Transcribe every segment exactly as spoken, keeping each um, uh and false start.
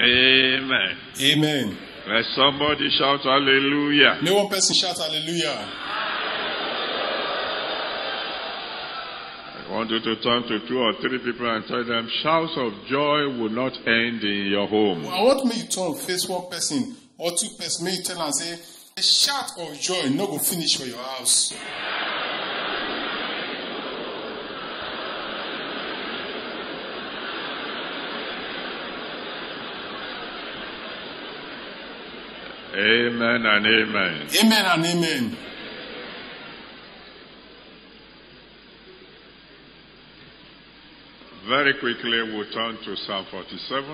Amen. Amen. Let somebody shout hallelujah. May one person shout hallelujah. I want you to turn to two or three people and tell them, shouts of joy will not end in your home. I want me to turn face one person or two persons. May you tell and say, a shout of joy no go finish for your house. Amen and amen. Amen and amen. Very quickly, we'll turn to Psalm forty-seven,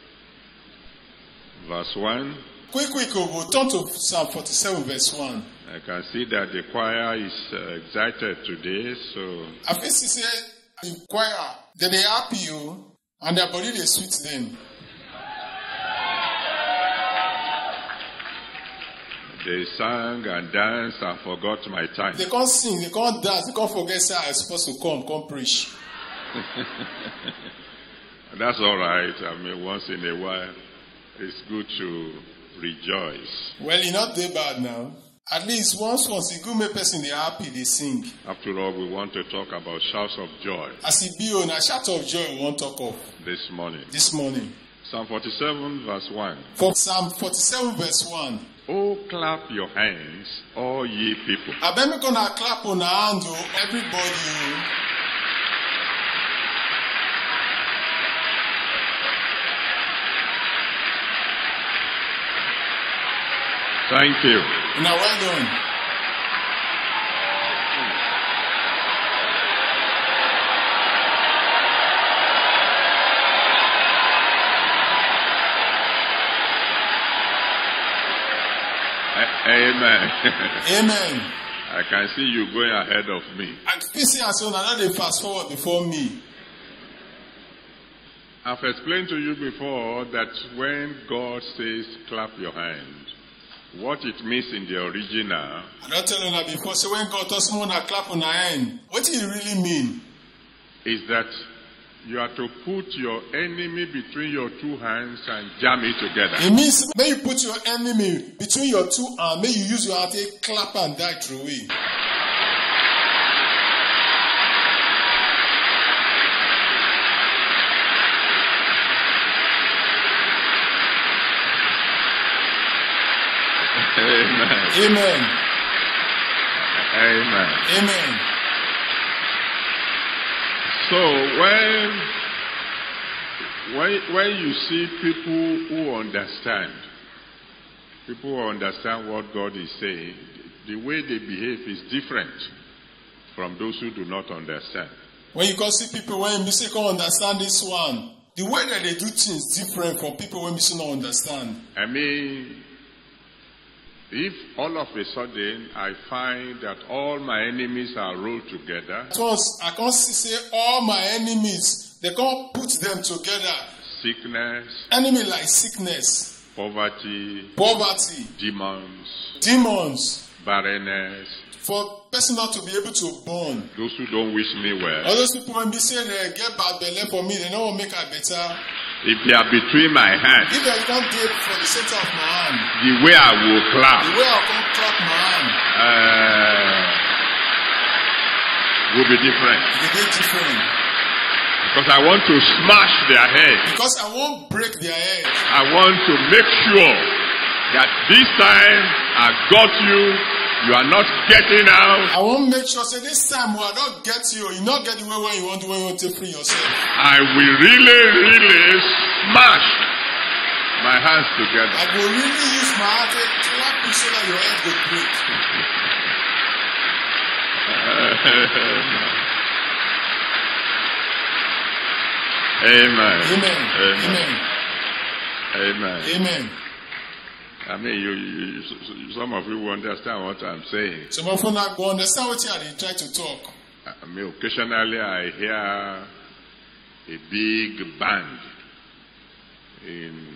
verse one. Quick, quick, we'll turn to Psalm forty-seven, verse one. I can see that the choir is uh, excited today, so... I feel she say, the choir, that they happy you, and their body they sweet them. They sang and danced and forgot my time. They can't sing, they can't dance, they can't forget say I was supposed to come, come preach. That's all right. I mean, once in a while, it's good to rejoice. Well, you're not that bad now. At least once, once a good make person they happy, they sing. After all, we want to talk about shouts of joy. As it be on a shout of joy, we want to talk of this morning. This morning. Psalm forty-seven, verse one. For Psalm forty-seven, verse one. Oh, clap your hands, all ye people. I bet me gonna clap on the hand, oh, everybody. Thank you. Now, well done. Amen. Amen. I can see you going ahead of me. And facing and so on, they fast forward before me. I've explained to you before that when God says clap your hand, what it means in the original. I don't tell you that before. So when God tells someone to clap on the hand, what do you really mean? Is that you are to put your enemy between your two hands and jam it together. It means may you put your enemy between your two hands, may you use your hand to clap and die through it. Amen. Amen. Amen. Amen. So when, when, when you see people who understand, people who understand what God is saying, the way they behave is different from those who do not understand. When you can see people when you say can't understand this one, the way that they do things is different from people when you say not understand. I mean, if all of a sudden I find that all my enemies are rolled together. Once I can't see say all my enemies, they can't put them together. Sickness. Enemy like sickness. Poverty. Poverty. Demons. Demons. Barrenness. For person not to be able to born. Those who don't wish me well. All those people when they say they get bad belly for me, they don't want to make it better. If they are between my hands. If they can't do it for the center of my hand. The way I will clap. The way I can clap my hand. Uh, will be different. It will be different. Because I want to smash their head. Because I won't break their head. I want to make sure that this time I got you. You are not getting out. I won't make sure say this time when I don't get you, you not get the way when you want to when you want to free yourself. I will really, really smash my hands together. I will really use my hand to clap you so that your head will break. Amen. Amen. Amen. Amen. Amen. I mean, you, you, some of you will understand what I'm saying. Some of you not go understand what you are. They try to talk. I mean, occasionally I hear a big band in,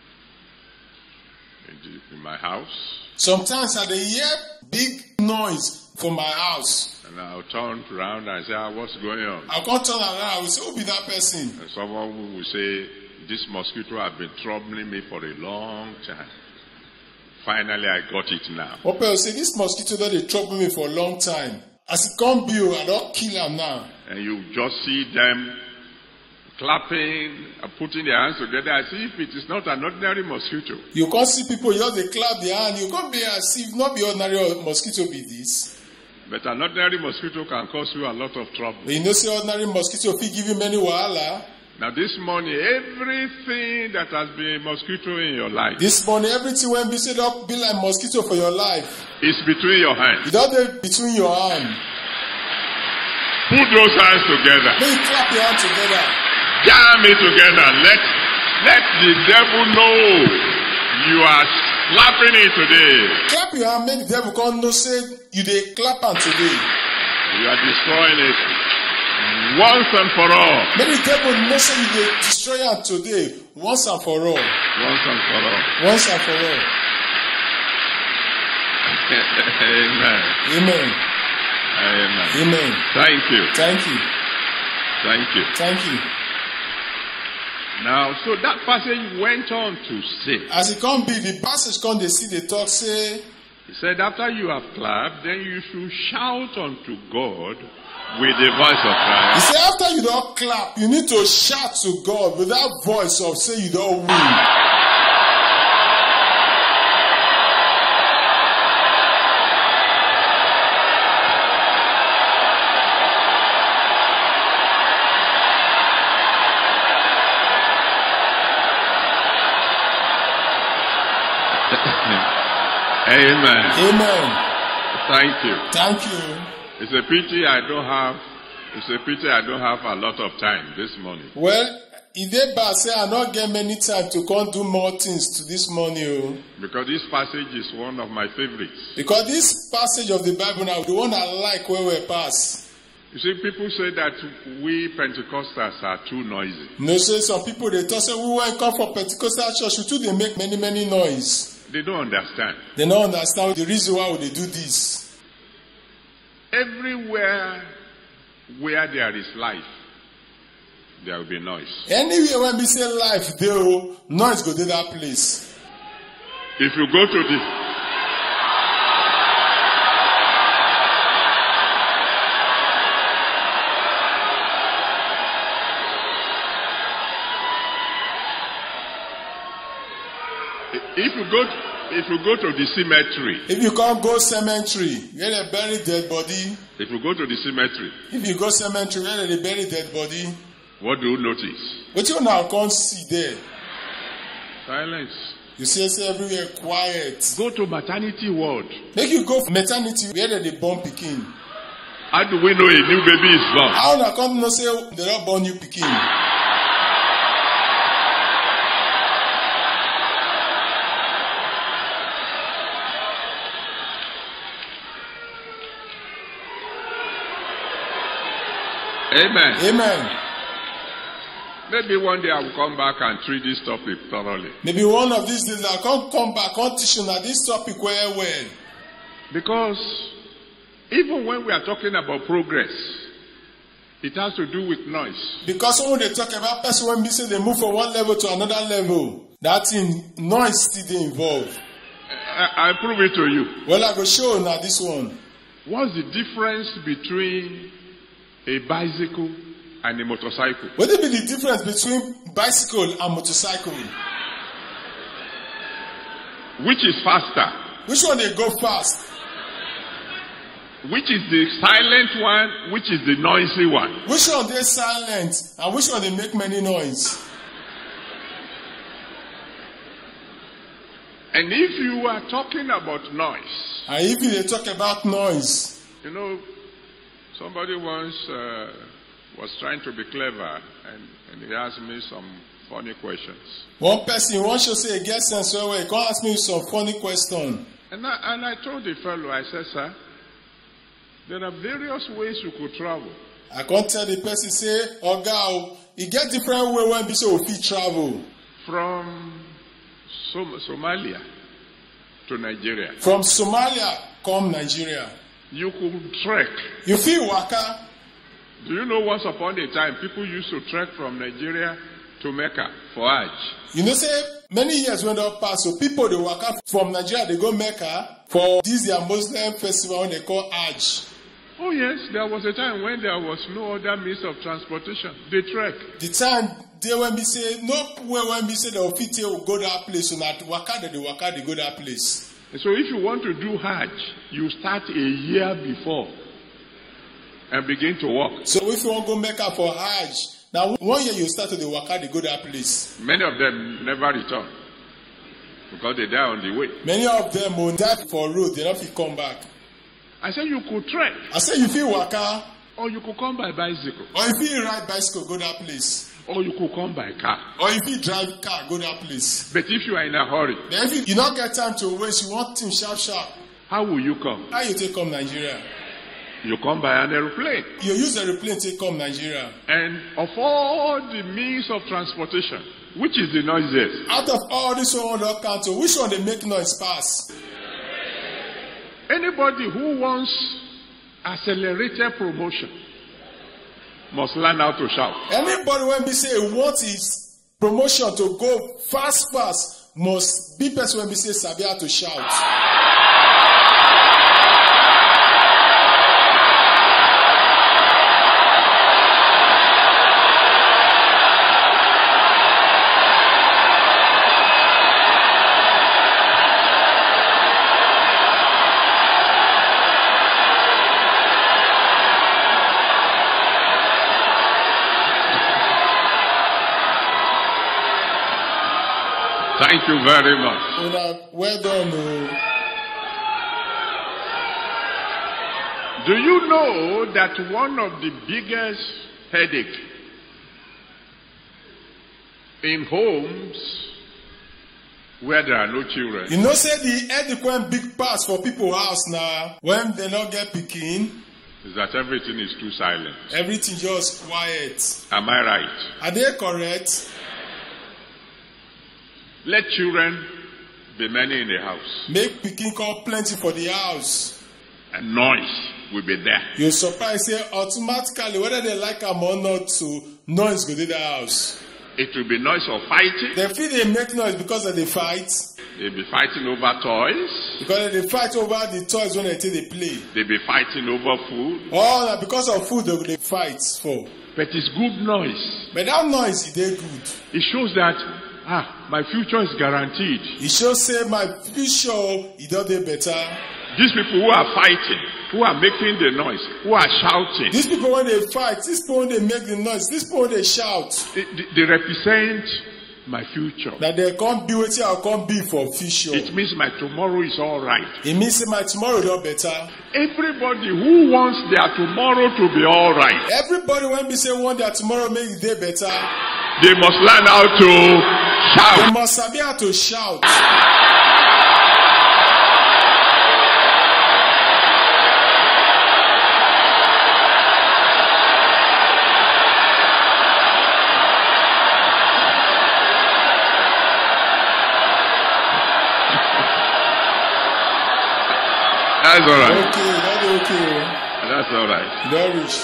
in, in my house. Sometimes I hear big noise from my house. And I'll turn around and say, ah, what's going on? I'll come turn around. I will say, who be that person? And someone will say, this mosquito has been troubling me for a long time. Finally, I got it now. One person say, this mosquito don dey trouble me for a long time. As it come be, I don't kill am now. And you just see them clapping and putting their hands together as if it is not an ordinary mosquito. You can't see people just they clap their hand. You can't be as if not be ordinary mosquito be this. But an ordinary mosquito can cause you a lot of trouble. But you know, say ordinary mosquito fit give you many wahala. Now this morning, everything that has been a mosquito in your life. This morning, everything when be said up be like mosquito for your life. Is between your hands. You don't do between your hands. Put those hands together. Then you clap your hands together. Jam it together. Let, let the devil know you are slapping it today. Clap your hand, make the devil come know say you dey clap am today. You are destroying it once and for all. Make the devil know say you dey destroy am today, once and for all. Once and for all. Once and for all. Amen. Amen. Amen. Amen. Thank you. Thank you. Thank you. Thank you. Now, so that passage went on to say. As it come be, the passage come they see the talk say. He said, after you have clapped, then you should shout unto God with the voice of triumph. He said, after you don't clap, you need to shout to God with that voice of say you don't win. Amen. Amen. Thank you. Thank you. It's a pity I don't have. It's a pity I don't have a lot of time this morning. Well, if they bad say I not get many time to come do more things to this morning. Because this passage is one of my favorites. Because this passage of the Bible now, the one I like where we pass. You see, people say that we Pentecostals are too noisy. No, say some people they talk say we won't come for Pentecostal church. We too they make many many noise. They don't understand. They don't understand the reason why they do this. Everywhere where there is life, there will be noise. Anywhere when we say life, there will noise go to that place. If you go to the If you go, if you go to the cemetery, if you can't go cemetery, where they bury dead body. If you go to the cemetery, if you go cemetery, where they bury dead body. What do you notice? What you now can't see there? Silence. You see, say everywhere quiet. Go to maternity ward. Make you go maternity where they born pikin. How do we know a new baby is born? How na come no say they don't born new pikin? Amen. Amen. Maybe one day I will come back and treat this topic thoroughly. Maybe one of these days I can't come back and teach you now this topic well well. Because even when we are talking about progress, it has to do with noise. Because when they talk about person when we say they move from one level to another level, that in noise still involved. I, I prove it to you. Well, I go show you now this one. What's the difference between a bicycle and a motorcycle? What will be the difference between bicycle and motorcycle? Which is faster? Which one they go fast? Which is the silent one? Which is the noisy one? Which one they silent and which one they make many noise? And if you are talking about noise, and if they talk about noise, you know, somebody once uh, was trying to be clever, and, and he asked me some funny questions. One person wants to say, get sense, well, well, come ask me some funny question. And I, and I told the fellow, I said, sir, there are various ways you could travel. I can't tell the person, say, oh, God, you get different way when people will fit travel. From Som- Somalia to Nigeria. From Somalia, come Nigeria. You could trek. You feel waka? Do you know once upon a time people used to trek from Nigeria to Mecca for Hajj. You know, say many years went up past, so people they walk up from Nigeria, they go Mecca for this their Muslim festival when they call Hajj. Oh yes, there was a time when there was no other means of transportation. They trek. The time they when we say no way when we say the official will go that place, so not waka they waka they go that place. So if you want to do Hajj, you start a year before and begin to walk. So if you want to go Mecca for Hajj, now one year you start to the waka they go that place. Many of them never return because they die on the way. Many of them will die for road, they don't fit come back. I said you could trek. I said you feel waka. Or you could come by bicycle. Or if you ride bicycle, go that place. Or you could come by car. Or if you drive car, go that place. But if you are in a hurry. Then if you, you don't get time to waste, you want things sharp sharp. How will you come? How you take come Nigeria? You come by an aeroplane. You use aeroplane to come Nigeria. And of all the means of transportation, which is the noisiest? Out of all this one on count, which one they make noise pass? Anybody who wants accelerated promotion must learn how to shout. Anybody when we say wants his promotion to go fast fast must be person when we say sabi how to shout. Thank you very much. Well done. Do you know that one of the biggest headache in homes where there are no children? You know, say the headache big pass for people house now when they not get picking. Is that everything is too silent? Everything just quiet. Am I right? Are they correct? Let children be many in the house. Make picking come plenty for the house. And noise will be there. You're surprised, say automatically, whether they like them or not, so noise go to the house. It will be noise of fighting. They feel they make noise because of the fight. They'll be fighting over toys. Because they fight over the toys when they take they play. They'll be fighting over food. Oh, because of food they, they fight for. But it's good noise. But that noise is they good. It shows that ah, my future is guaranteed. It shows say my future is not there better. These people who are fighting, who are making the noise, who are shouting. These people when they fight, these people when they make the noise, these people when they shout. They, they represent my future. That they can't be with you, I can't be for future. It means my tomorrow is all right. It means my tomorrow is not better. Everybody who wants their tomorrow to be all right. Everybody when we say want their tomorrow make the day better. They must learn how to shout. They must be able to shout. That's all right. Okay, that's okay. That's all right. Don't reach.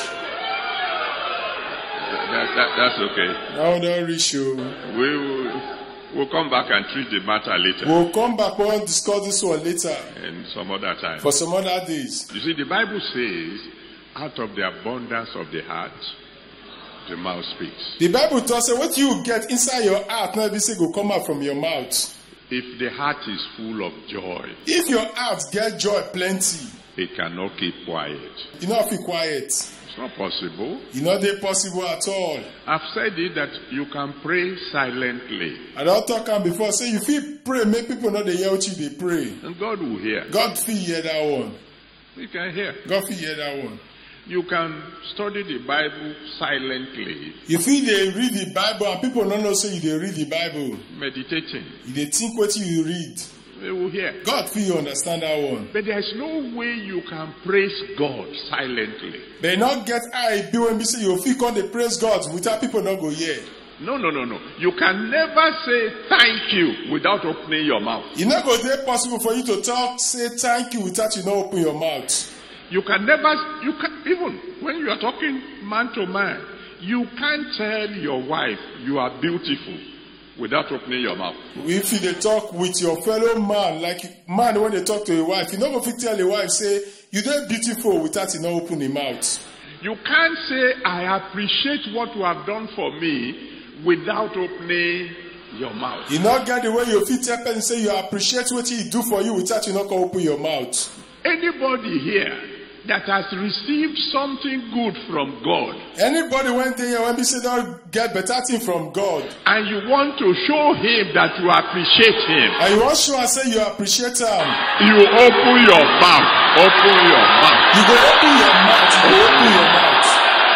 That, that, that's okay. No, don't reach you. We will we'll come back and treat the matter later. We'll come back and discuss this one later. And some other time. For some other days. You see, the Bible says, out of the abundance of the heart, the mouth speaks. The Bible tells us what you get inside your heart, not be say go come out from your mouth. If the heart is full of joy, if your heart get joy plenty, it cannot keep quiet. You not feel quiet. It's not possible. It's not possible at all. I've said it that you can pray silently. I don't talk about before. Say you feel pray, make people know they hear what you they pray. And God will hear. God feel hear that one. You can hear. God feel hear that one. You can study the Bible silently. You feel they read the Bible and people don't know say you they read the Bible. Meditating. You they think what you read. They will hear. God feel you understand that one. But there is no way you can praise God silently. They not get I be when we say you feel come they praise God without people not go hear. No, no, no, no. You can never say thank you without opening your mouth. It's not going to be possible for you to talk, say thank you without you not open your mouth. You can never, you can, even when you are talking man to man, You can't tell your wife you are beautiful without opening your mouth. If you dey talk with your fellow man, like man when they talk to a wife, you no go fit tell a wife say you dey beautiful without you no open the mouth. You can't say I appreciate what you have done for me without opening your mouth. You not get the way you fit tell person say you appreciate what he do for you without you not go open your mouth. Anybody here that has received something good from God, anybody went there when we say don't get better thing from God, and you want to show him that you appreciate him, and you want to show and say you appreciate him, you open your mouth. Open your mouth. You go open your mouth. You go open your mouth.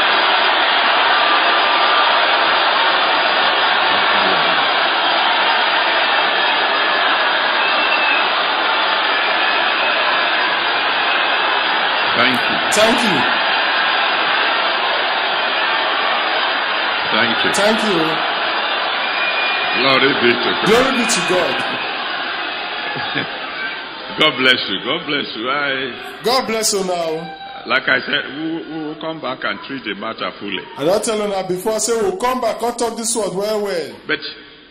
Thank you. Thank you. Thank you. Thank you. Glory be to God. Glory be to God. God bless you. God bless you. I, God bless you now. like I said, we will we will come back and treat the matter fully. I don't tell you now before I say we'll come back and talk this word well, well. But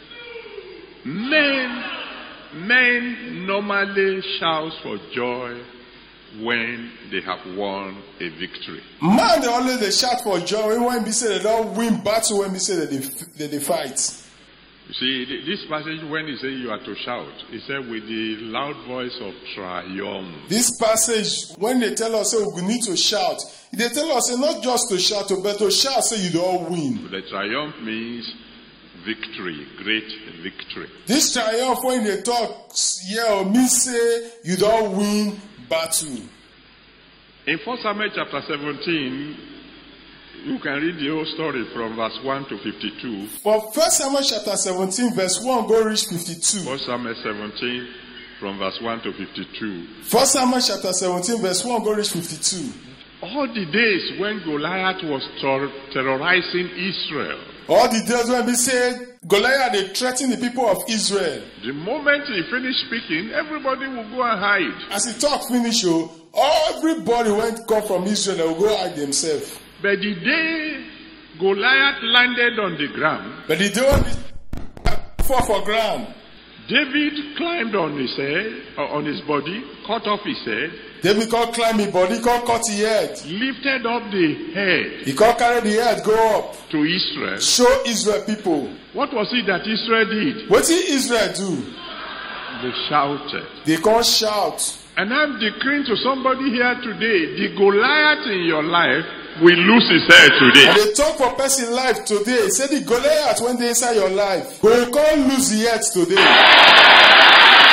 men, men normally shout for joy when they have won a victory. Man, they always they shout for joy when we say they don't win battle, when we say that they, that they fight. You see, this passage, when he said you are to shout, he said with the loud voice of triumph. This passage, when they tell us say we need to shout, they tell us say not just to shout, but to shout say you don't win. The triumph means victory, great victory. This triumph, when they talk, yeah, means say you don't win battle. In First Samuel chapter seventeen, you can read the whole story from verse one to fifty-two. For First Samuel chapter seventeen, verse one, go reach fifty-two. First Samuel seventeen, from verse one to fifty-two. First Samuel chapter seventeen, verse one, go reach fifty-two. All the days when Goliath was ter- terrorizing Israel, all the days when we said Goliath they threatened the people of Israel. The moment he finished speaking, everybody will go and hide. As he talked finish, oh, everybody went come from Israel, they will go hide themselves. But the day Goliath landed on the ground, but the day when he fall for ground, David climbed on his head, uh, on his body, cut off his head. David can't climb his body, can't cut his head. Lifted up the head. He can't carry the head, go up. To Israel. Show Israel people. What was it that Israel did? What did Israel do? They shouted. They can't shout. And I'm decreeing to somebody here today, the Goliath in your life will lose his head today. And they talk for person life today. Say the Goliath when they inside your life, but you can't lose the head today.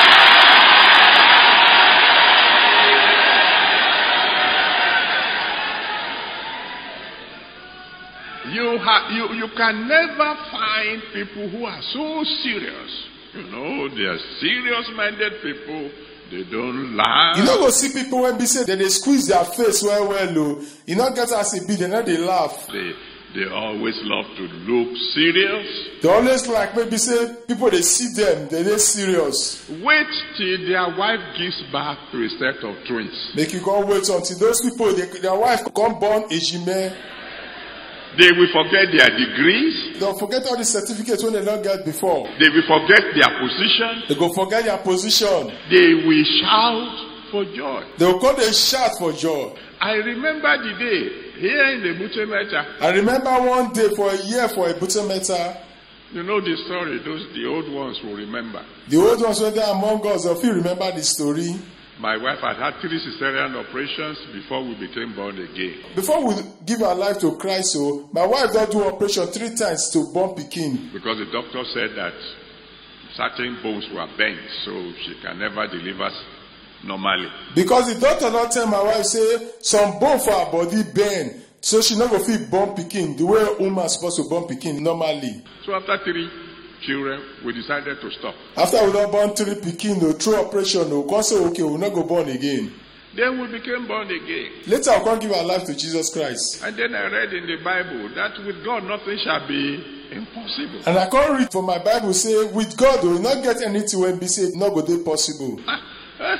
You, ha- you, you can never find people who are so serious. You know, they are serious-minded people. They don't laugh. You know, go see people when they say that they squeeze their face well, well, low. You know, get as a bit, they know they laugh. They, they always love to look serious. They always like maybe say people they see them, they they serious. Wait till their wife gives birth to a set of twins. Make you go wait until those people, they, their wife come born a jime. They will forget their degrees. They'll forget all the certificates when they don't get before. They will forget their position. They go forget their position. They will shout for joy. They will call they shout for joy. I remember the day here in the Butemeta. I remember one day for a year for a Butemeta. You know the story. Those the old ones will remember. The old ones were there among us. If you remember the story. My wife had had three cesarean operations before we became born again. Before we give our life to Christ, so my wife don't do operation three times to born pikin. Because the doctor said that certain bones were bent, so she can never deliver normally. Because the doctor don't tell my wife say some bone for her body bend, so she not go fit born pikin the way a woman supposed to born pikin normally. So after three children, we decided to stop. After we don't born three pikin, no through operation, no, we say okay, we'll not go born again. Then we became born again. Later, we can't give our life to Jesus Christ. And then I read in the Bible that with God nothing shall be impossible. And I can't read from my Bible say with God we will not get anything when we say not go be possible.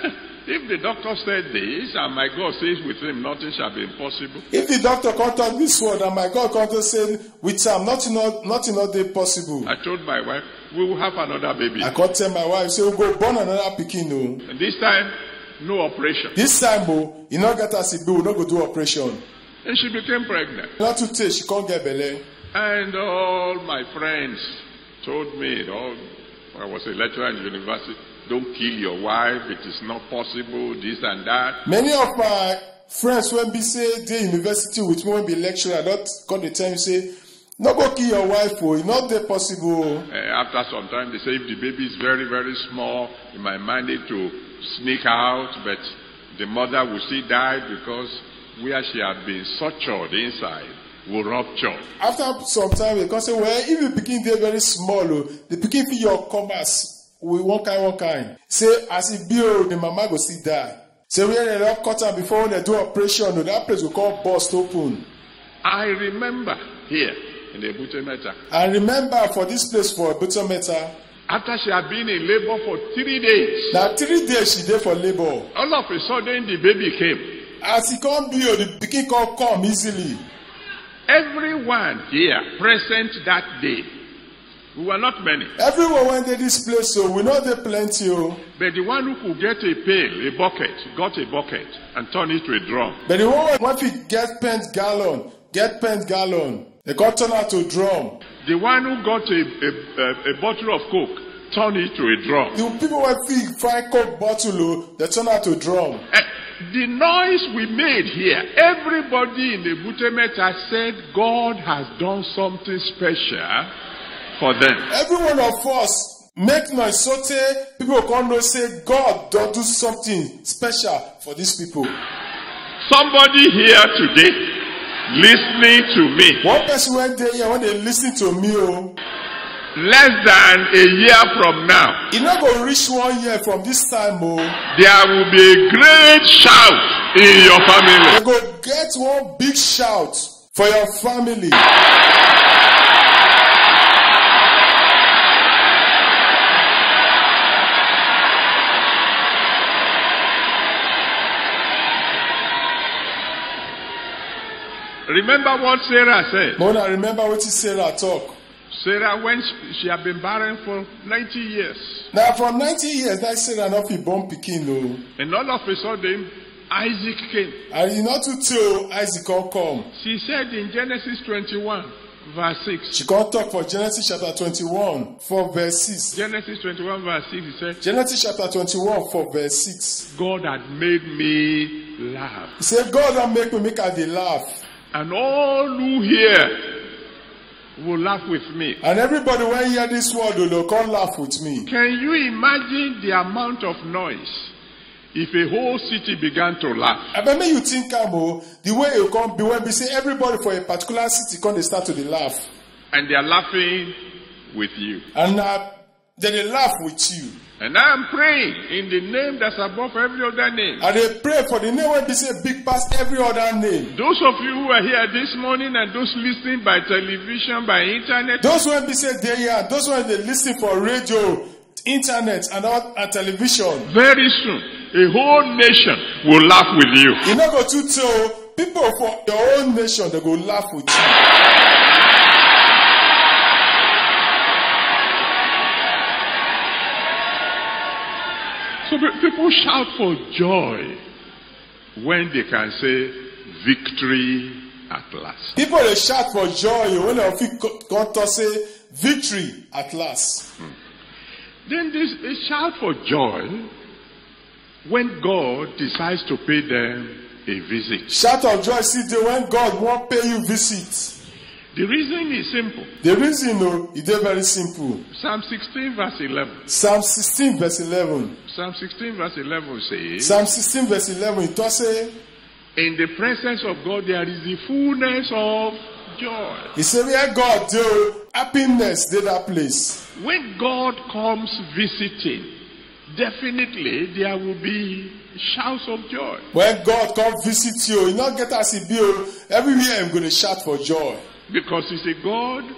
If the doctor said this, and my God says with him, nothing shall be impossible. If the doctor can't talk this word and my God can't say with him, nothing not nothing not day possible. I told my wife, we will have another baby. I can't tell my wife, say we'll go born another pikin. No. And this time, no operation. This time, oh, you not get us a bill, we not go do operation. And she became pregnant. Not to take, she can't get belly. And all my friends told me, all, I was a lecturer in university, don't kill your wife, it is not possible, this and that. Many of my friends when be say they university with me when be lecturer, not come the time say, no go kill your wife, oh, it's not that possible. Uh, after some time, they say if the baby is very, very small, you might manage to sneak out, but the mother will still die because where she had been sutured inside will rupture. After some time, they can say, well, if you begin there very small, oh, the begin for your commerce. We one kind, one kind. Say, as it be, the mama go see die. Say, when they don't cut her before when they do operation, that place will call bust open. I remember here in the Butemeta. I remember for this place for Butemeta. After she had been in labor for three days. Now three days she did for labor. All of a sudden the baby came. As he come be, the pikin can't come easily. Everyone here present that day. We were not many. Everyone went to this place, so we know there plenty. Oh. But the one who could get a pail, a bucket, got a bucket and turned it to a drum. But the one who if get pent gallon, get pent gallon, they got turned out to a drum. The one who got a, a, a, a bottle of Coke, turned it to a drum. The people who feed five Coke bottle, they turned out to a drum. Uh, the noise we made here, everybody in the Butemeta said God has done something special for them. Every one of us make noise so that people come and say God don't do something special for these people. Somebody here today listening to me. One person went there here when they listen to me. Oh, less than a year from now. It's not going to reach one year from this time. Oh, there will be a great shout in your family. You're going to get one big shout for your family. Remember what Sarah said. Mona, remember what Sarah talk. Sarah, when she, she had been barren for ninety years. Now, for ninety years, that Sarah not be born pikin, no. And all of a sudden, Isaac came. And you not to tell Isaac can come. She said in Genesis twenty-one, verse six. She can't talk for Genesis chapter twenty-one, for verse six. Genesis twenty-one, verse six, he said. Genesis chapter twenty-one, for verse six. God had made me laugh. He said, God had make me make her they laugh. And all who hear will laugh with me. And everybody when hear this word, they'll come laugh with me. Can you imagine the amount of noise if a whole city began to laugh? I mean, you think, Amo, the way you come, be when we say everybody for a particular city come, they start to the laugh. And they are laughing with you. And uh, then they laugh with you. And I am praying in the name that's above every other name. And they pray for the name when they say big past every other name. Those of you who are here this morning and those listening by television, by internet. Those when they say they here, those when they listen for radio, internet, and, all, and television. Very soon, a whole nation will laugh with you. You know go to tell people for your own nation, they go laugh with you. So people shout for joy when they can say victory at last. People they shout for joy when they come to say victory at last. Hmm. Then they, they shout for joy when God decides to pay them a visit. Shout of joy, see the when God won't pay you visit. The reason is simple. The reason no, it is very simple. Psalm sixteen verse eleven. Psalm sixteen verse eleven. Psalm sixteen verse eleven says. Psalm sixteen verse eleven. It does say. In the presence of God there is the fullness of joy. He said, where God do happiness, did that place. When God comes visiting, definitely there will be shouts of joy. When God comes visit you, you not get as he be. Everywhere I'm going to shout for joy. Because he's a God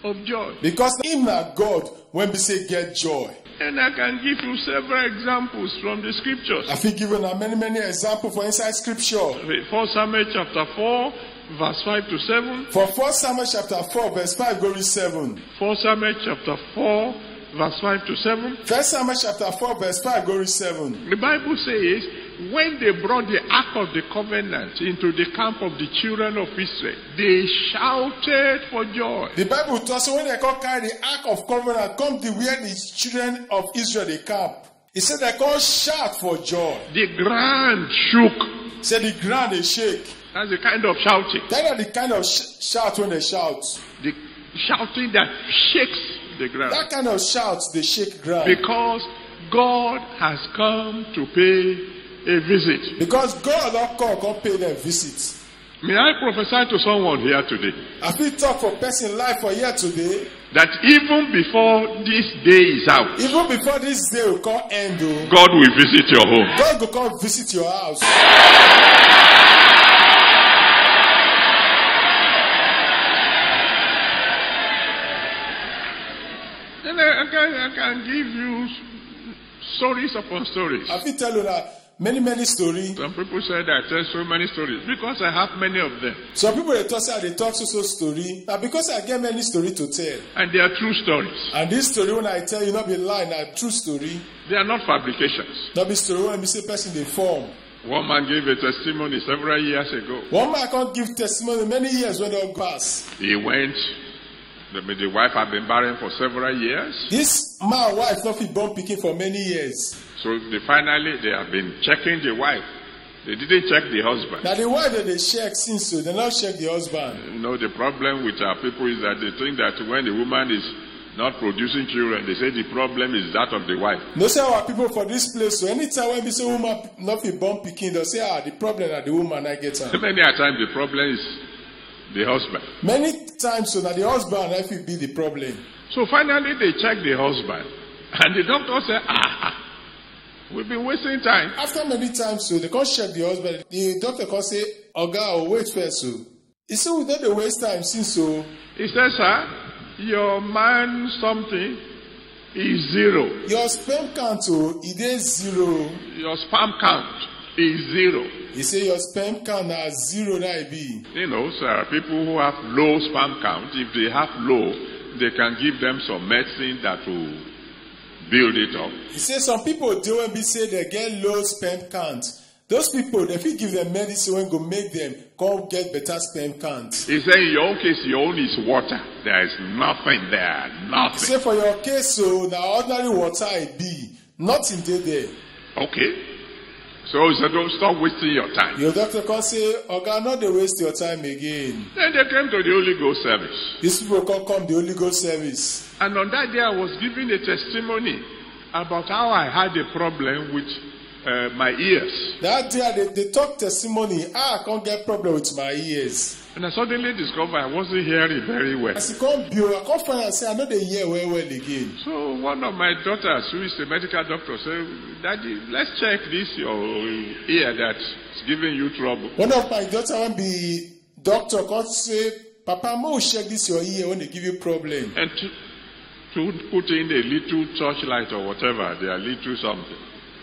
of joy. Because him na God when we say get joy. And I can give you several examples from the scriptures. I think given many, many examples for inside scripture. First Samuel chapter four, verse five to seven. For First Samuel chapter four, verse five, go to seven. First Samuel chapter four, verse five to seven. First Samuel chapter four, verse five, go to seven. The Bible says, when they brought the ark of the covenant into the camp of the children of Israel, they shouted for joy. The Bible tells us when they come carry the ark of covenant, come to where the children of Israel they camp. He said they come shout for joy. The ground shook. He said the ground they shake. That's the kind of shouting. That is the kind of sh- shout when they shout. The shouting that shakes the ground. That kind of shout they shake ground. Because God has come to pay a visit. Because God don't come, come pay them visit. May I prophesy to someone here today? I feel talk for person life for here today. That even before this day is out, even before this day will come end, oh, God will visit your home. God will come visit your house. And I, I, can, I can give you stories upon stories. I feel tell you that. Many, many stories. Some people say that I tell so many stories because I have many of them. Some people they talk say they talk so so story. Now because I get many stories to tell. And they are true stories. And this story when I tell you not be lie, na true story. They are not fabrications. Not be story when we say person they form. One man gave a testimony several years ago. One man can't give testimony many years when they pass. He went. The, the wife had been barren for several years. This man wife not been born picking for many years. So they finally, they have been checking the wife. They didn't check the husband. Now the wife that they check since so, they not check the husband. You know, the problem with our people is that they think that when the woman is not producing children, they say the problem is that of the wife. No say our people for this place, so anytime when we say woman not be born picking, they'll say, ah, the problem that the woman I get her. Many a time the problem is the husband. Many times so now the husband if it be the problem. So finally they check the husband. And the doctor said, ah, we've been wasting time. After many times, so they can't check the husband. The doctor can say, Oga, wait first. So he said, we don't waste time since so. He says, sir, your man something is zero. Your sperm count, oh, it is zero. Your sperm count is zero. He said, your sperm count is zero, that be. You know, sir, people who have low sperm count, if they have low, they can give them some medicine that will build it up. He says some people do when we say they get low sperm count. Those people, if you give them medicine when go make them come get better sperm count. He said in your own case, your own is water. There is nothing there. Nothing. He said for your case, so now ordinary water it be. Nothing there there. Okay. So he said, don't stop wasting your time. Your doctor can say, okay, not to waste your time again. Then they came to the Holy Ghost service. These people can come to the Holy Ghost service. And on that day I was giving a testimony about how I had a problem with uh, my ears. That day they, they talk testimony, ah, I can't get problem with my ears. And I suddenly discovered I wasn't hearing very well. As he come build, I come find and say, I know they hear well well again. So one of my daughters, who is a medical doctor, said, Daddy, let's check this your ear that's giving you trouble. One of my daughter when be doctor come say, Papa, mo check this your ear when they give you problem. And to, to put in a little torchlight or whatever, they are little something.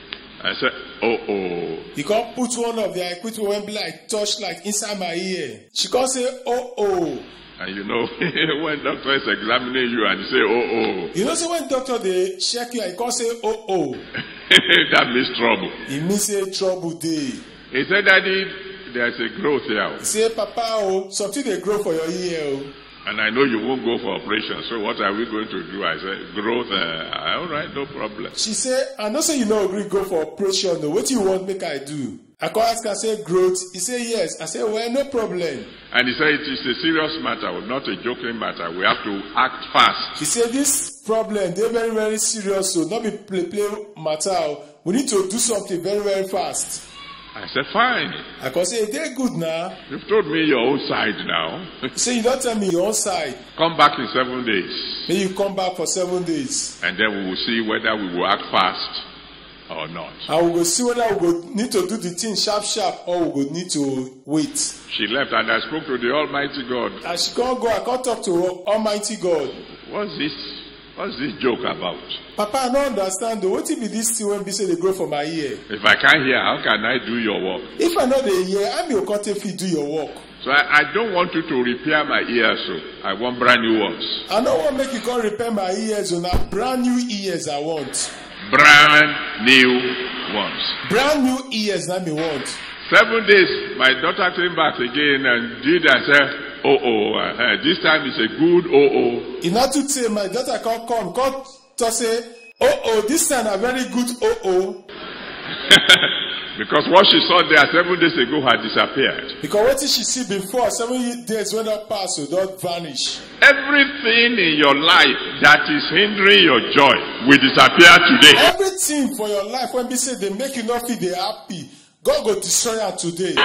I said, oh, oh. He can't put one of their equipment when be like torchlight inside my ear. She can't say, oh, oh. And you know, when doctor is examining you and you say, oh, oh. You know, so when doctor they check you, he can't say, oh, oh. That means trouble. He means say trouble day. He said, Daddy, there's a growth here. He said, Papa, oh, something they grow for your ear, oh. And I know you won't go for operation, so what are we going to do? I said, growth, uh, all right, no problem. She said, I know say you know agree go for operation, no. What do you want make I do? I can ask her, say growth. He said, yes. I said, well, no problem. And he said, it is a serious matter, not a joking matter. We have to act fast. He said, this problem, they're very, very serious, so not be play, play matter. We need to do something very, very fast. I said, fine. I can say, they're good now. You've told me your own side now. He said, you don't tell me your own side. Come back in seven days. Then you come back for seven days. And then we will see whether we will act fast or not. And we go see whether we go need to do the thing sharp sharp or we go need to wait. She left and I spoke to the Almighty God. And she can't go, I can't talk to Almighty God. What's this? What's this joke about? Papa, I don't understand though. What if this thing when be say they grow for my ear? If I can't hear, how can I do your work? If I know the ear, I'm your content if you do your work. So I, I don't want you to repair my ears, so I want brand new ones. I don't want to make you come repair my ears, so now brand new ears I want. Brand new ones. Brand new ears I me want. Seven days, my daughter came back again and did and said, oh, oh, uh, this time it's a good oh, oh. In order to say, my daughter can't come, come to say, oh, oh, this time a very good oh, oh. Because what she saw there seven days ago had disappeared. Because what did she see before? Seven days when that pass will not vanish. Everything in your life that is hindering your joy will disappear today. Everything for your life when they say they make you not feel they happy, God will destroy her today.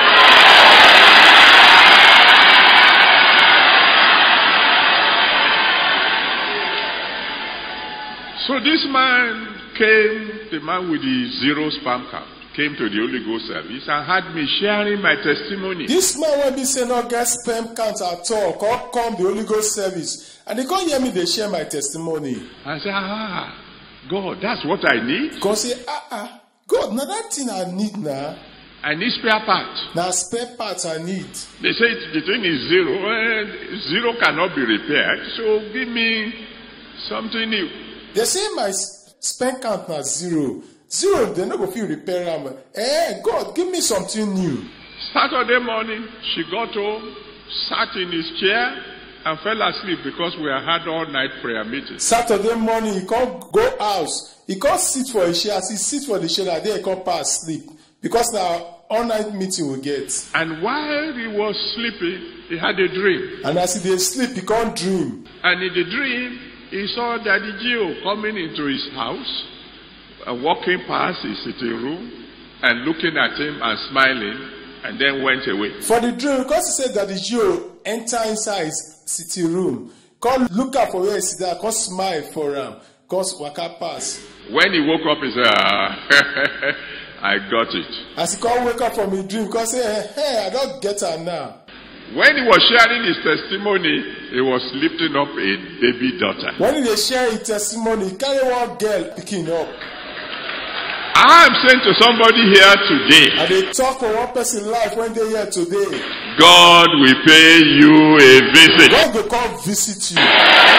So this man came, the man with the zero sperm count, came to the Holy Ghost service and had me sharing my testimony. This man when be say not get sperm count at all, come come the Holy Ghost service, and they can't hear me. They share my testimony. I said, ah, God, that's what I need. God say, ah ah, God, now that thing I need now. I need spare parts. Now spare parts I need. They say the thing is zero, and zero cannot be repaired. So give me something new. They say my sperm count now zero. Zero, they no go feel repair them. Eh, God, give me something new. Saturday morning, she got home, sat in his chair, and fell asleep because we had all night prayer meeting. Saturday morning, he can't go house. He can't sit for his chair. As he sits for the chair, that day he can't pass sleep. Because now, all night meeting we get. And while he was sleeping, he had a dream. And as he dey sleep, he can't dream. And in the dream, he saw Daddy Gio coming into his house, uh, walking past his sitting room, and looking at him and smiling, and then went away. For the dream, because he said Daddy Gio enter inside his sitting room, come look up for where he sit there, come smile for him, because waka pass. When he woke up, he said, ah, I got it. As he can't wake up from his dream, because he say, hey, I don't get her now. When he was sharing his testimony, he was lifting up a baby daughter. When he share his testimony, he carry one girl picking up. I am saying to somebody here today, And they talk for one person's life when they here today. God will pay you a visit. God will come visit you.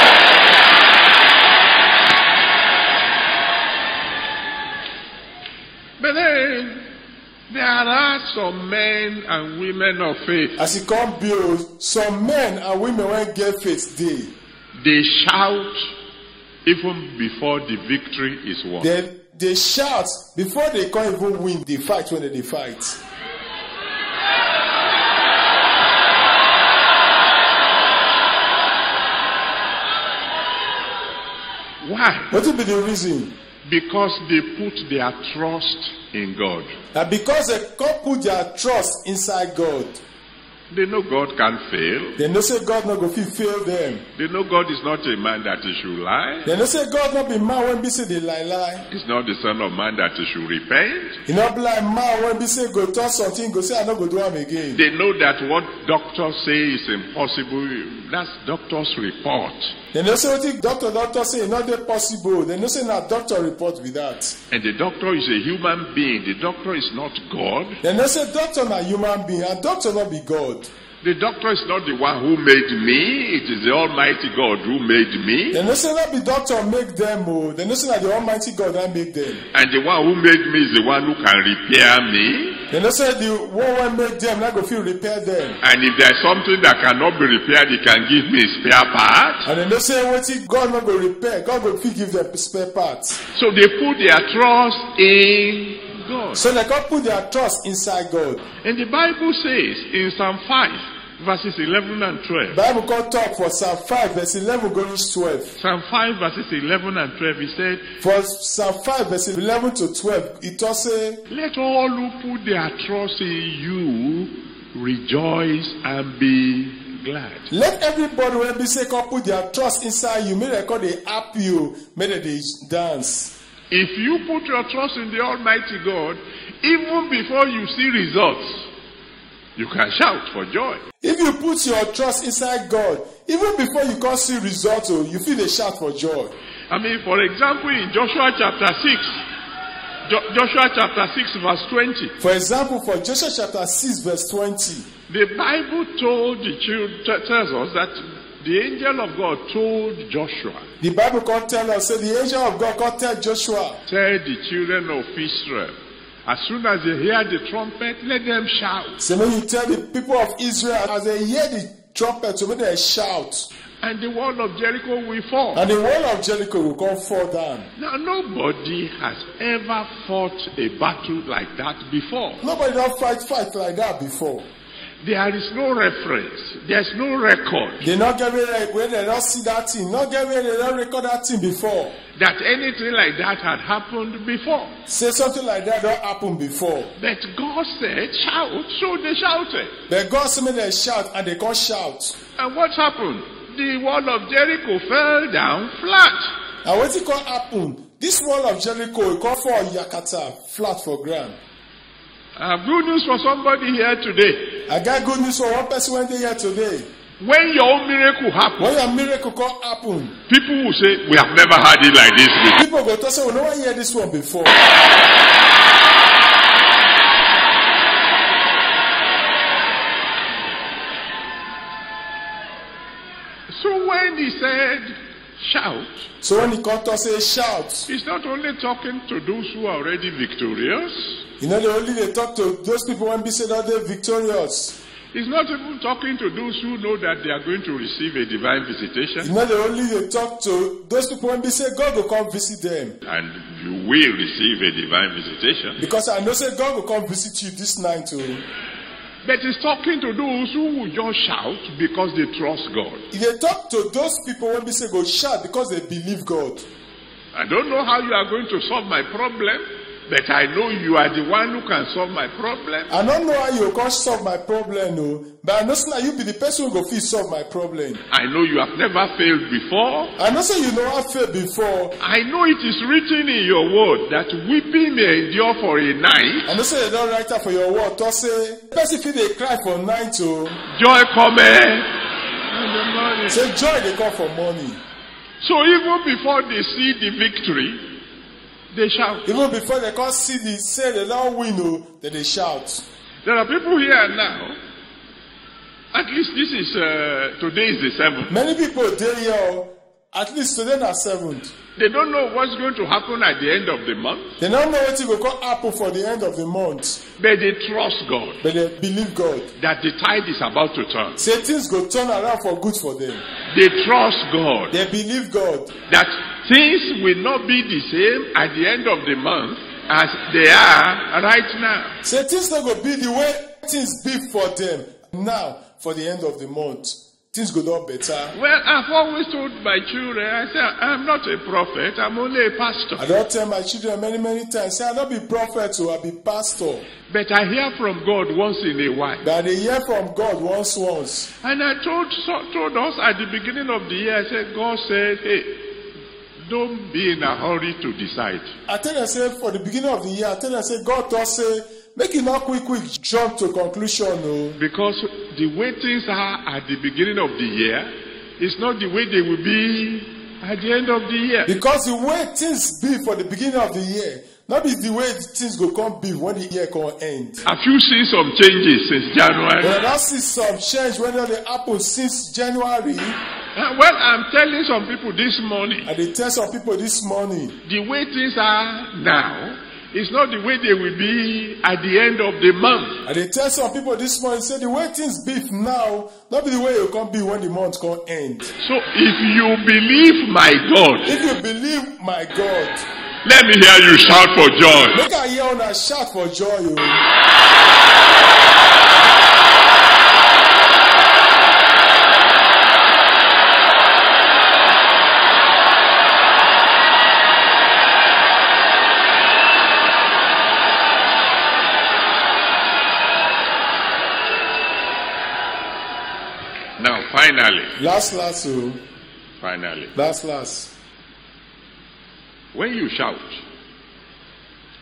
But then, there are some men and women of faith. As he come build, some men and women when get faith day. They shout even before the victory is won. They, they shout before they can't even win the fight when they fight. Why? What will be the reason? Because they put their trust in God. And because they can't put their trust inside God. They know God can fail. They know say God not go fit fail them. They know God is not a man that he should lie. They know say God not be man when be say they lie lie. He's not the son of man that he should repent. He not be like man when be say go talk something, go say I not go do them again. They know that what doctors say is impossible. That's doctor's report. They know say what the doctor doctor say not that possible. They know say na doctor report with that. And the doctor is a human being. The doctor is not God. They know say doctor na human being and doctor not be God. The doctor is not the one who made me. It is the Almighty God who made me. They know say not be doctor make them. Oh, they know say that the Almighty God that make them. And the one who made me is the one who can repair me. They know say the one who make them not go feel repair them. And if there's something that cannot be repaired, he can give me a spare part. And they know say what God not go repair, God go fit give them spare parts. So they put their trust in God. So they can't put their trust inside God. And the Bible says in Psalm five, verses eleven and twelve. Bible can't talk for Psalm five, verse eleven going to twelve. Psalm five, verses eleven and twelve, he said, for Psalm five, verse eleven to twelve, it does say, let all who put their trust in you rejoice and be glad. Let everybody when they say come put their trust inside you, may they call they happy you, may they dance. If you put your trust in the Almighty God, even before you see results, you can shout for joy. If you put your trust inside God, even before you can see results, you feel a shout for joy. I mean, for example, in Joshua chapter six, jo- Joshua chapter six verse twenty. For example, for Joshua chapter six verse twenty. The Bible told the children, tells us that the angel of God told Joshua. The Bible can tell us, so the angel of God can tell Joshua. Tell the children of Israel, as soon as they hear the trumpet, let them shout. So when you tell the people of Israel, as they hear the trumpet, so when they shout. And the wall of Jericho will fall. And the wall of Jericho will come fall down. Now, nobody has ever fought a battle like that before. Nobody don't fight fight like that before. There is no reference. There's no record. They not get ready when they don't see that thing. Not get ready, they don't record that thing before. That anything like that had happened before. Say something like that don't happen before. But God said, shout, so they shouted. But God said they shout and they can't shout. And what happened? The wall of Jericho fell down flat. And what it can happen? This wall of Jericho will come for Yakata, flat for ground. I have good news for somebody here today. I got good news for one person when they here today. When your own miracle happens, when your miracle can happen, people will say, we have never had it like this before. People go to say, we never hear this one before. So when he said, shout. So when he comes to say shout. He's not only talking to those who are already victorious. You know, they only they talk to those people when they say that they're victorious. He's not even talking to those who know that they are going to receive a divine visitation. You know, they only they talk to those people when they say God will come visit them. And you will receive a divine visitation. Because I know say God will come visit you this night too. But he's talking to those who will just shout because they trust God. They talk to those people when they say go shout because they believe God. I don't know how you are going to solve my problem, but I know you are the one who can solve my problem. I don't know how you can solve my problem, no. But I know that you be the person who go fit solve my problem. I know you have never failed before. I know say you know I failed before. I know it is written in your word that weeping may endure for a night. I know say they don't write that for your word. To say, person feel they cry for night, oh. Joy cometh in the morning. Say joy they come for morning. So even before they see the victory, they shout. Even before they can't see the say they don't win, oh, then they shout. There are people here now. At least this is uh, today is the seventh. Many people there here. At least today na seventh. They don't know what's going to happen at the end of the month. They don't know what will come happen for the end of the month. But they trust God. But they believe God. That the tide is about to turn. Say things go turn around for good for them. They trust God. They believe God. That things will not be the same at the end of the month as they are right now. Say things not going to be the way things be for them now for the end of the month. Things go down better. Well, I've always told my children, I say, I'm not a prophet, I'm only a pastor. I don't tell my children many, many times, say, I don't be prophet, or I be pastor. But I hear from God once in a while. But I hear from God once, once. And I told, so, told us at the beginning of the year, I said, God said, hey, don't be in a hurry to decide. I tell them, say, for the beginning of the year, I tell them, say, God does say, make it not quick, quick jump to conclusion, no. Because the way things are at the beginning of the year is not the way they will be at the end of the year. Because the way things be for the beginning of the year, not be the way things go come be when the year can end. Have you seen some changes since January? Well, I see some change when they happen since January. Uh, well, I'm telling some people this morning. And they tell some people this morning. The way things are now, it's not the way they will be at the end of the month. And they tell some people this morning, say the way things be now, not be the way it can be when the month can end. So if you believe my God, if you believe my God, let me hear you shout for joy. Make I hear on a shout for joy. Now, finally. Last, last, oh. Finally. Last, last. When you shout,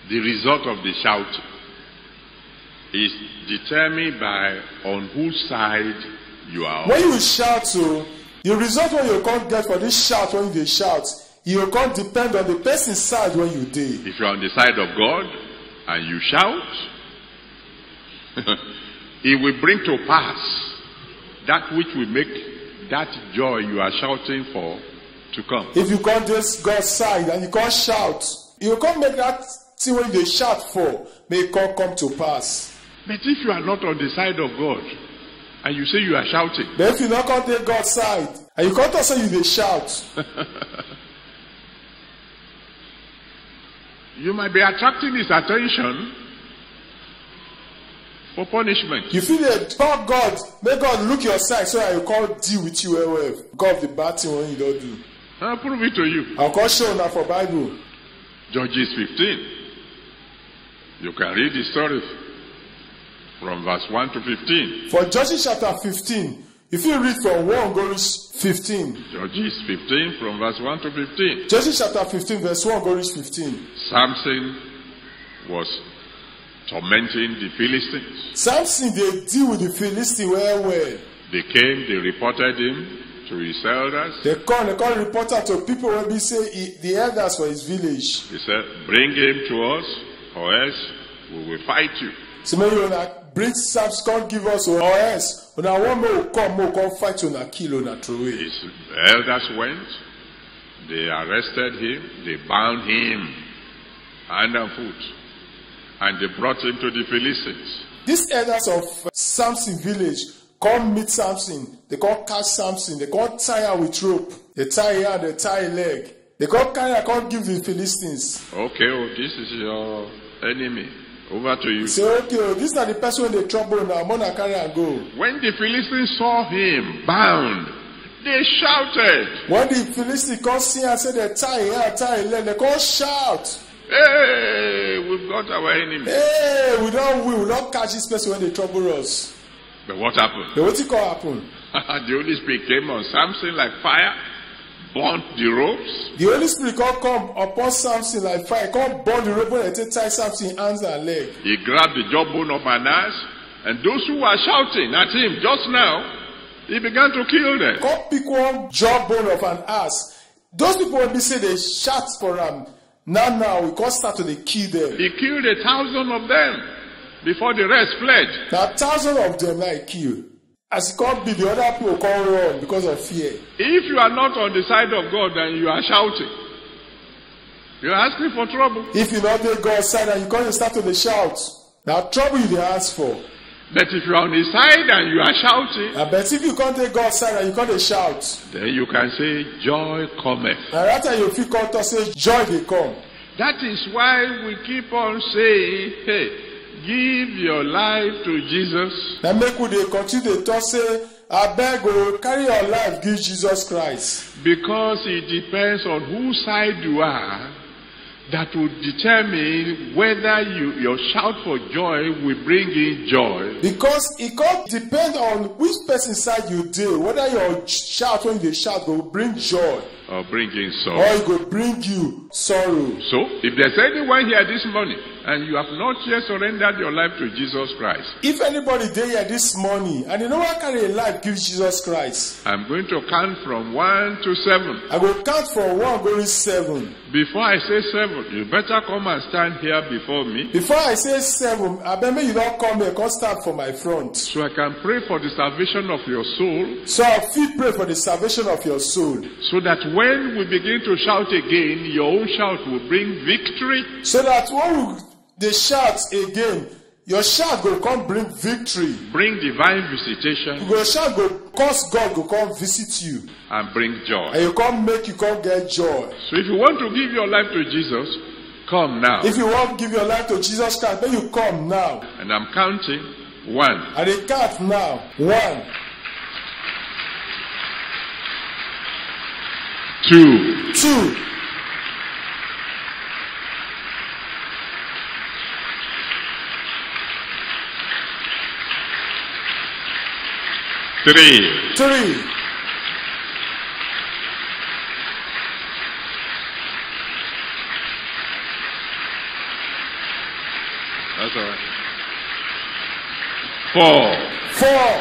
the result of the shouting is determined by on whose side you are. When you shout, so the result when you can't get for this shout when you shout, you can't depend on the person's side when you do. If you're on the side of God and you shout, it will bring to pass that which will make that joy you are shouting for to come. If you can't just God's side and you can't shout, you can't make that thing when you shout for, may it can't come to pass. But if you are not on the side of God and you say you are shouting, but if you not can't take God's side and you can't also you they shout, you might be attracting his attention for punishment. You feel that call God, make God look your side so that you can't deal with you well well. God the bad thing when you don't do. I'll prove it to you. I'll call show now for Bible. Judges fifteen. You can read the story from verse one to fifteen. For Judges chapter fifteen, if you read from one go reach fifteen. Judges fifteen from verse one to fifteen. Judges chapter fifteen verse one go reach fifteen. Samson was tormenting the Philistines. Samson they deal with the Philistines well well. They came, they reported him to his elders. They come, they come report to people when they say he, the elders for his village. He said, bring him to us, or else we will fight you. So maybe when I bring Samson, come give us, or else when I want more come, more come fight you, and kill you, and throw away. His elders went, they arrested him, they bound him hand and foot, and they brought him to the Philistines. These elders of Samson village come meet Samson. They come catch Samson. They come tie her with rope. They tie her, they tie her leg. They come carry her, come give the Philistines. Okay, oh, this is your enemy. Over to you. Say, okay, oh, this is not the person when they trouble now. I'm gonna carry and go. When the Philistines saw him bound, they shouted. When the Philistines come see and say they tie her, tie her leg, they come shout. Hey, we've got our enemy. Hey, we don't, we will not catch this person when they trouble us. But what happened? But what it can happen? The Holy Spirit came on Samson like fire, burnt the ropes. The Holy Spirit can come upon Samson like fire, come burn the rope and take tie Samson's hands and leg. He grabbed the jawbone of an ass, and those who were shouting at him just now, he began to kill them. Come pick one jawbone of an ass. Those people when they say they shout for them, now now we can't start to they kill them. He killed a thousand of them before the rest fled. Now thousand of them now he kill. As it can't be, the other people can't run because of fear. If you are not on the side of God and you are shouting, you are asking for trouble. If you not take God's side and you can't start to the shout, now trouble you they ask for. But if you are on his side and you are shouting, I bet if you can't take God's side and you can't shout, then you can say, joy cometh. and right time you feel come to say joy they come. That is why we keep on saying, hey, give your life to Jesus. Now make we they continue to talk say, I beg you, carry your life, give Jesus Christ. Because it depends on whose side you are, that will determine whether you, your shout for joy will bring in joy. Because it can't depend on which person's side you do, whether your shout when they shout will bring joy, Or bring in sorrow. or it will bring you sorrow. So, if there's anyone here this morning, and you have not yet surrendered your life to Jesus Christ, If anybody there here this morning and you know what carry a life, give Jesus Christ. I'm going to count from one to seven. I will count from one going seven. Before I say seven, you better come and stand here before me, Before I say seven, I bet me you don't come here, come stand for my front. so I can pray for the salvation of your soul, So I feel pray for the salvation of your soul. so that when we begin to shout again, your own shout will bring victory. So that when we, they shout again, your shout will come bring victory. Bring divine visitation Your shout will cause God to come visit you. and bring joy. And you come make you come get joy. So if you want to give your life to Jesus, come now. If you want to give your life to Jesus Christ, then you come now. And I'm counting one, And they count now. One, two, two, three, three, That's all right. Four. Four.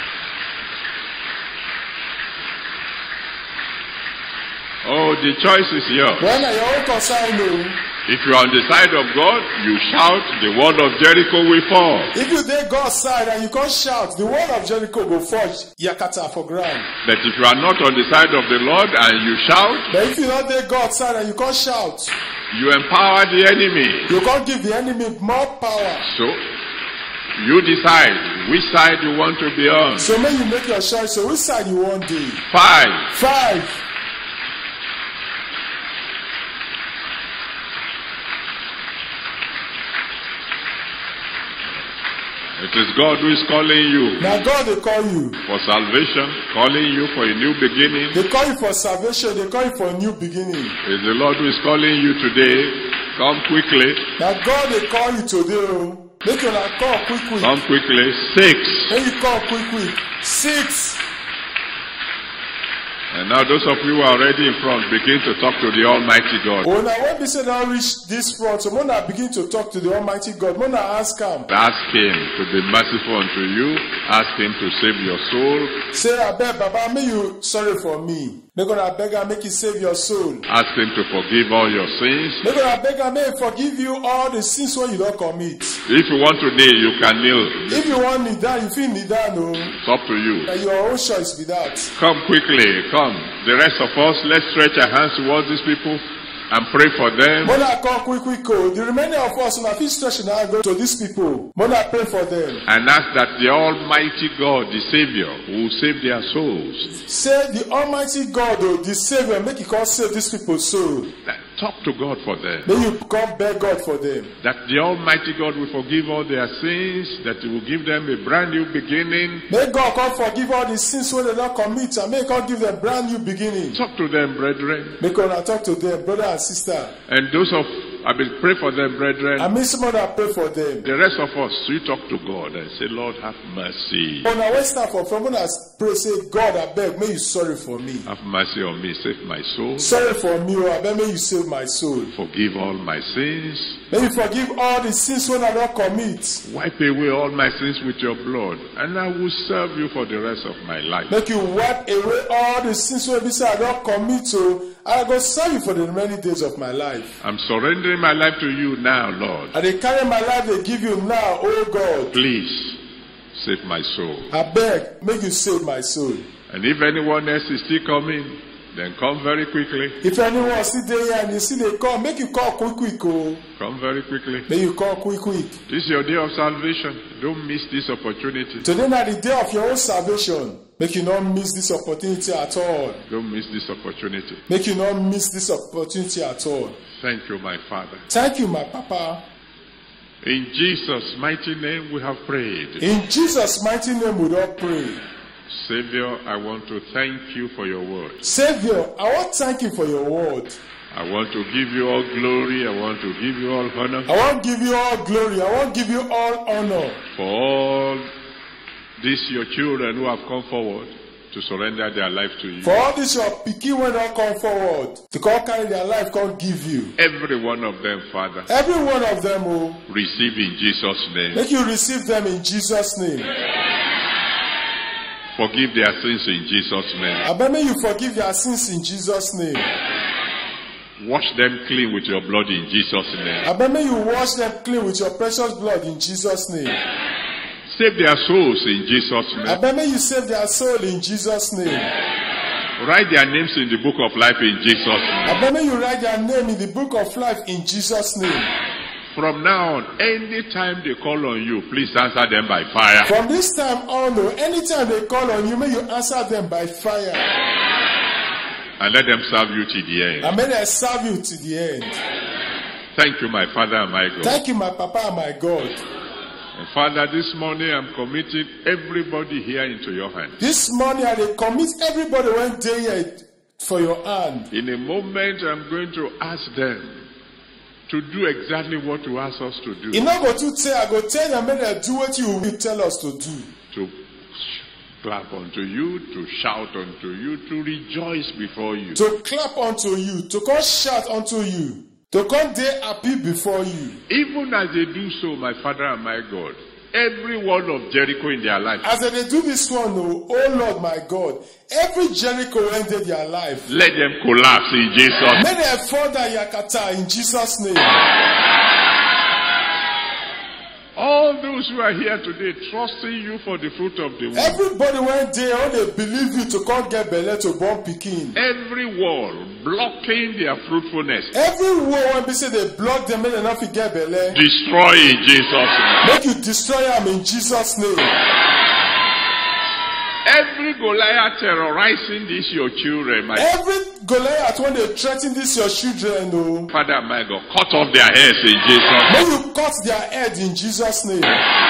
Oh, the choice is yours. When are your own concern, no? If you are on the side of God, you shout, the wall of Jericho will fall. If you take God's side and you can't shout, the wall of Jericho will fall yakata for ground. But if you are not on the side of the Lord and you shout, But if you don't take God's side and you can't shout, you empower the enemy. you can't give the enemy more power. So, you decide which side you want to be on. So when you make your choice, so which side you want to? Five. Five. It is God who is calling you Now God they call you. for salvation, calling you for a new beginning. They call you for salvation, they call you for a new beginning. It is the Lord who is calling you today. Come quickly. Now God they call you today. Oh. Make you like call quick quick. Come quickly. Six. When you call quick quick. Six. And now those of you who are already in front, begin to talk to the Almighty God. Oh, now when we say now reach this front, so when I begin to talk to the Almighty God, when I ask him, Ask Him to be merciful unto you. Ask Him to save your soul. say, I beg, Baba, may you sorry for me. Make God, I beg, I make you save your soul. Ask Him to forgive all your sins. Make God, I beg, I may forgive you all the sins when you don't commit. If you want to kneel, you can kneel. If you want me down, you feel me down, no. It's up to you. And your own choice be that. Come quickly. Come. The rest of us, let's stretch our hands towards these people and pray for them. When I call quick, quick, go. The remaining of us, when I feel stretching, I go to these people. When I pray for them. And ask that the Almighty God, the Savior, will save their souls. Say the Almighty God, oh, the Savior, make you come save these people's soul. That talk to God for them. May you come beg God for them. That the Almighty God will forgive all their sins. That He will give them a brand new beginning. May God come forgive all the sins when they don't commit, and may God give them brand new beginning. Talk to them, brethren. May God talk to them, brother and sister. And those of, I will pray for them, brethren. I mean, someone that pray for them. The rest of us, we talk to God and say, Lord, have mercy. When I went start for from when I pray, say, God, I beg, may you sorry for me. Have mercy on me, save my soul. Sorry for me, oh, I beg, may you save my soul. Forgive all my sins. May you forgive all the sins when I don't commit. Wipe away all my sins with your blood, and I will serve you for the rest of my life. Make you wipe away all the sins when I don't commit to. I go serve you for the remaining days of my life. I'm surrendering my life to you now, Lord. And they carry my life they give you now, oh God. Please save my soul. I beg, make you save my soul. And if anyone else is still coming, then come very quickly. If anyone sit there and you see they come, make you call quick, quick, oh. Come very quickly. May you call quick, quick. This is your day of salvation. Don't miss this opportunity. Today is the day of your own salvation. Make you not miss this opportunity at all. Don't miss this opportunity. Make you not miss this opportunity at all. Thank you, my Father. Thank you, my Papa. In Jesus' mighty name we have prayed. In Jesus' mighty name we don't pray. Savior, I want to thank you for your word. Savior, I want to thank you for your word. I want to give you all glory. I want to give you all honor. I want to give you all glory. I want to give you all honor. For all these your children who have come forward to surrender their life to you. For all this your pikin when they come forward to come carry their life, come give you. Every one of them, Father. Every one of them will receive in Jesus' name. Make you receive them in Jesus' name. Forgive their sins in Jesus' name. I beg may you forgive their sins in Jesus' name. Wash them clean with your blood in Jesus' name. I beg may you wash them clean with your precious blood in Jesus' name. Save their souls in Jesus' name. I beg may you save their soul in Jesus' name. Write their names in the book of life in Jesus' name. I beg may you write their name in the book of life in Jesus' name. From now on, anytime they call on you, please answer them by fire. From this time on, anytime they call on you, may you answer them by fire. And let them serve you to the end. And may they serve you to the end. Thank you, my Father and my God. Thank you, my Papa and my God. And Father, this morning I'm committing everybody here into your hands. This morning I will commit everybody one day for your hand. In a moment, I'm going to ask them to do exactly what you ask us to do. You not go to tell, I go tell them, may they do what you will tell us to do. To clap unto you, to shout unto you, to rejoice before you. To clap unto you, to come shout unto you. To come there happy before you. Even as they do so, my Father and my God, every wall of Jericho in their life, As they do this one, oh, oh Lord my God, every Jericho ended their life. let them collapse in Jesus' name. May they fall down Yakata in Jesus' name. All those who are here today trusting you for the fruit of the womb, Everybody went there, all they believe you to come get Bele to born Pekin. every wall blocking their fruitfulness, Every war when they say they block them, may they not get Bele. destroy in Jesus' name. Make you destroy them in Jesus' name. Every Goliath terrorizing these your children, my Every Goliath when they threaten this your children, oh, Father, my God, cut off their heads in Jesus' name. may you cut their head in Jesus' name.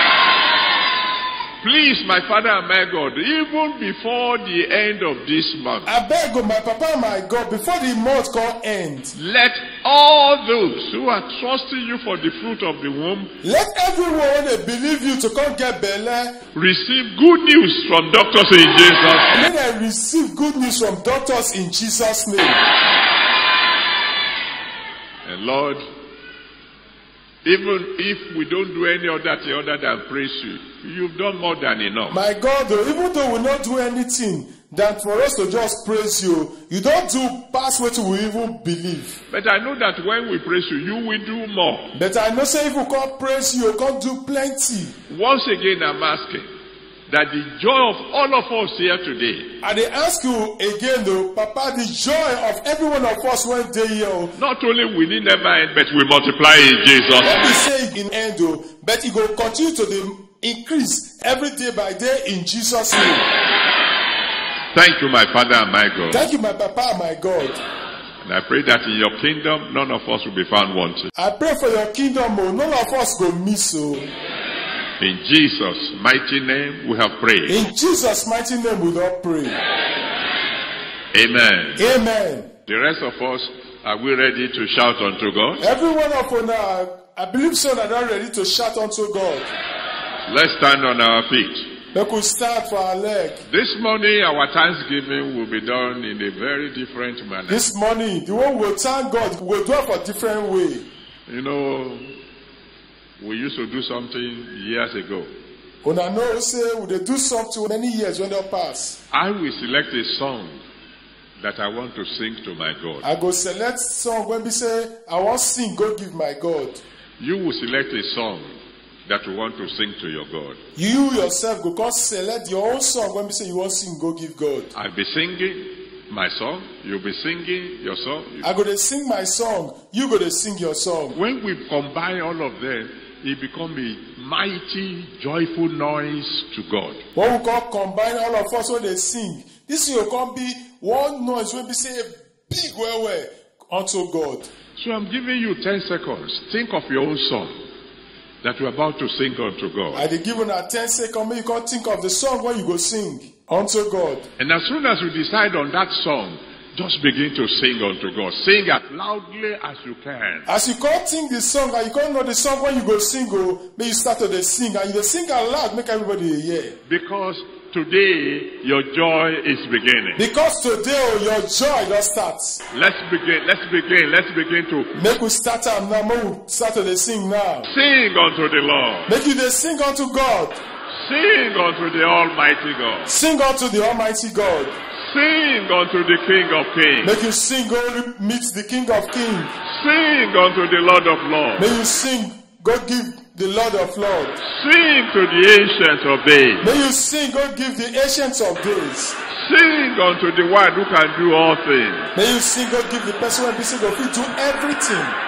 Please, my Father and my God, even before the end of this month, I beg you, my Papa and my God, before the month can end, let all those who are trusting you for the fruit of the womb let everyone when they believe you to come get Bele, receive good news from doctors in Jesus' name. may they receive good news from doctors in Jesus' name. And Lord, even if we don't do any other thing other than praise you, you've done more than enough. My God, though, even though we not do anything than for us to just praise you, you don't do past what we even believe. But I know that when we praise you, you will do more. But I know say if we can't praise you, you can't do plenty. Once again, I'm asking that the joy of all of us here today, And they ask you again, though, Papa, the joy of every one of us one day here, not only will it never end, but we multiply in Jesus' let me name. say in end, though, but it will continue to the increase every day by day in Jesus' name. Thank you, my Father and my God. Thank you, my Papa and my God. And I pray that in your kingdom, none of us will be found wanting. I pray for your kingdom, oh, none of us go miss, oh. In Jesus' mighty name, we have prayed. In Jesus' mighty name, we don't pray. Amen. Amen. The rest of us, are we ready to shout unto God? Every one of us now, I believe so that are ready to shout unto God. Let's stand on our feet. We could start for our leg. This morning, our thanksgiving will be done in a very different manner. This morning, the one we'll thank God, we'll do it for a different way. You know, we used to do something years ago. When I know, say, we dey do something many years when they pass. I will select a song that I want to sing to my God. I go select song when we say, I want sing, go give my God. You will select a song that you want to sing to your God. You yourself go come select your own song when we say you want sing, go give God. I'll be singing my song. You'll be singing your song. I go to sing my song, you go to sing your song. When we combine all of them, it becomes a mighty, joyful noise to God. When we come combine all of us when they sing, this will come be one noise when we say a big well well unto God. So I'm giving you ten seconds. Think of your own song that you're about to sing unto God. I dey give una ten seconds, make you come think of the song when you go sing unto God. And as soon as you decide on that song, just begin to sing unto God. Sing as loudly as you can. As you can't sing the song and you can't know the song when you go sing, oh, may you start to dey sing and you dey sing aloud, make everybody hear. Because today your joy is beginning. Because today oh, your joy don start. Let's begin. Let's begin. Let's begin to Make we start am now. Make we start to dey sing now. sing unto the Lord. Make you dey sing unto God. Sing unto the Almighty God. Sing unto the Almighty God. Sing unto the King of Kings. Make you sing, go meet the King of Kings. Sing unto the Lord of Lords. May you sing, go give the Lord of Lords. Sing to the Ancient of Days. May you sing, go give the Ancients of Days. Sing unto the one who can do all things. May you sing, go give the person who can do everything.